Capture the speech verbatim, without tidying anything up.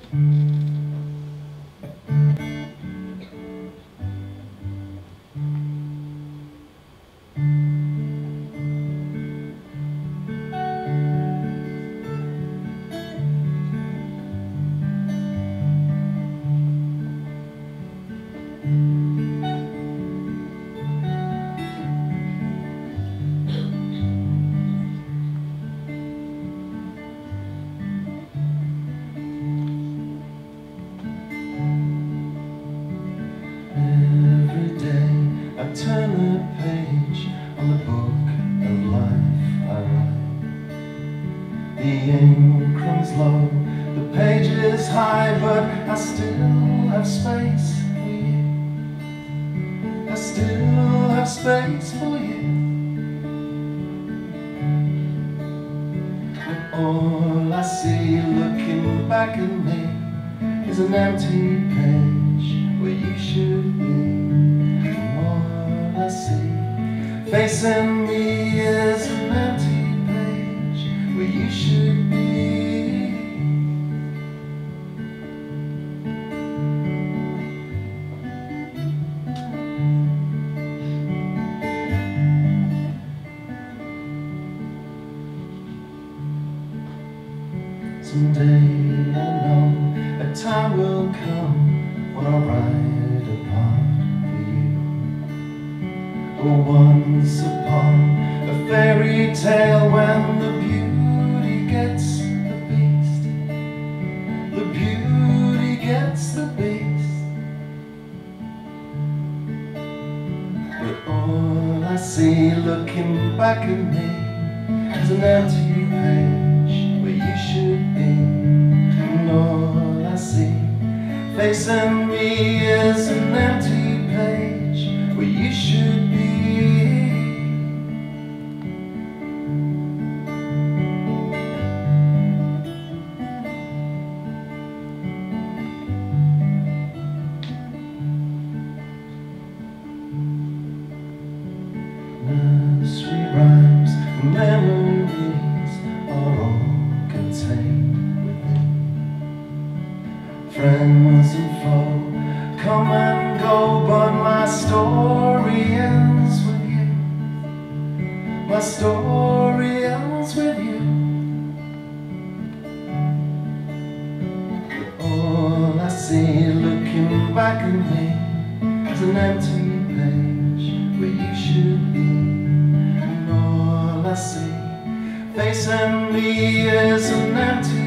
Turn the page on the book of life I write. The ink runs low, the page is high, but I still have space for you. I still have space for you. And all I see looking back at me is an empty page where you should be. I see facing me is an empty page where you should be. Someday I know a time will come when I'll write a part. Once upon a fairy tale, when the beauty gets the beast, the beauty gets the beast. But all I see looking back at me is an empty page where you should be. And all I see facing me is an empty page where you should be. Nursery rhymes and memories are all contained within. Friends and foe come and go, but my story ends with you. My story ends with you. But all I see looking back at me is an empty page where you should be. And all I see facing me is an empty